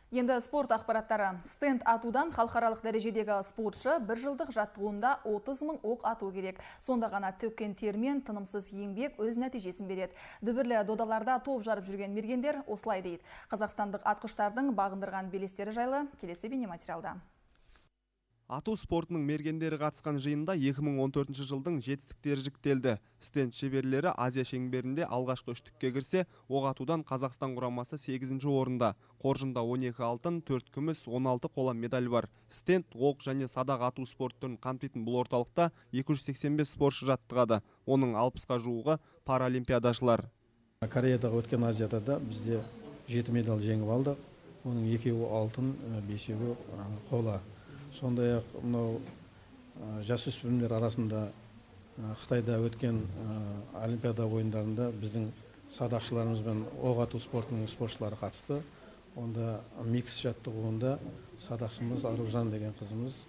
Енді спорт ақпараттары. Стенд атудан халықаралық дәрежедегі спортшы бір жылдық жаттығуында 30 мың оқ ату керек. Сонда ғана төккен термен тынымсыз еңбек өз нәтижесін береді. Дүбірлі додаларда топ жарып жүрген мергендер осылай дейді. Қазақстандық атқыштардың бағындырған белестері жайлы келесі бейнематериалда. Ату спортының мергендері қатысқан жиында 2014 жылдың жетістіктері жіктелді. Стенд шеберлері Азия шеңберінде алғашқы үштікке кірсе, оқ атудан Қазақстан құрамасы 8-ші орында. Қоржында 12 алтын, 4 күміс, 16 қола медаль бар. Стенд, оқ және садақ ату спорт түрін қамтитын бұл орталықта 285 спортшы жаттығады. Оның 60-ға жуығы паралимпиадашылар. Кореядағы өткен Азияда да бізде 7 медаль жеңіп алдық. Оның 2-і алтын, 5-і қола. Сондай-ақ мынау жасөспірімдер арасында Қытайда өткен Олимпиада ойындарында біздің садақшыларымыз бен оқ ату спортының спортшылары қатысты. Онда микс жаттығуында садақшымыз Аружан деген қызымыз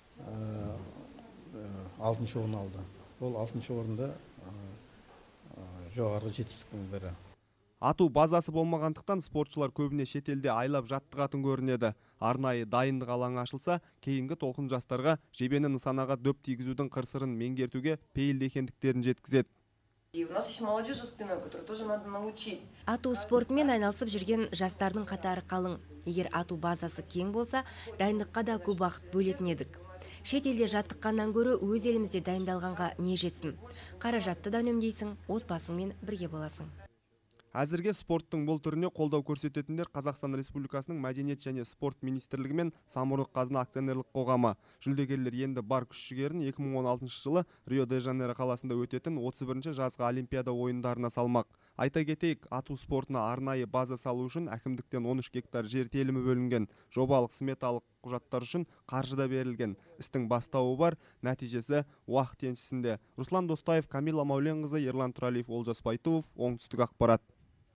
6-ші орын алды. Ол 6-ші орында жоғары жетістіктің бірі. Ату базасы болмағандықтан спортшылар көбіне шетелде айлап жаттығатын көрінеді. Арнайы дайындық алаңы ашылса, кейінгі толқын жастарға жебені нысанаға дөп тигізудің қыр-сырын меңгертуге пейілді екендіктерін жеткізеді. Ату спортымен айналысып жүрген жастардың қатары қалың. Егер ату базасы кең болса, дайындыққа да көп уақыт бөлетін едік. Шет елде жаттыққаннан гөрі өз елімізде дайындалғанға не жетсін. Қаражатты да үнемдейсің, отбасыңмен бірге боласың. Әзірге спорттың бұл түріне қолдау көрсететіндер Қазақстан Республикасының Мәдениет және спорт министрлігі мен Самұрық Қазына акционерлік қоғамы. Жүлдегерлер енді бар күш-жігерін 2016 жылы Рио-де-Жанейро қаласында өтетін 31-ші жазғы Олимпиада ойындарына салмақ. Айта кетейік, ату спортына арнайы база салу үшін әкімдіктен 13 гектар жер телімі бөлінген. Жобалық сметалық құжаттар үшін қаржы да берілген. Істің бастауы бар, нәтижесі уақыт еншісінде. Руслан Достаев, Камила Мауленқызы, Ерлан Тұралиев, Олжас Байтуов, Оңтүстік ақпарат.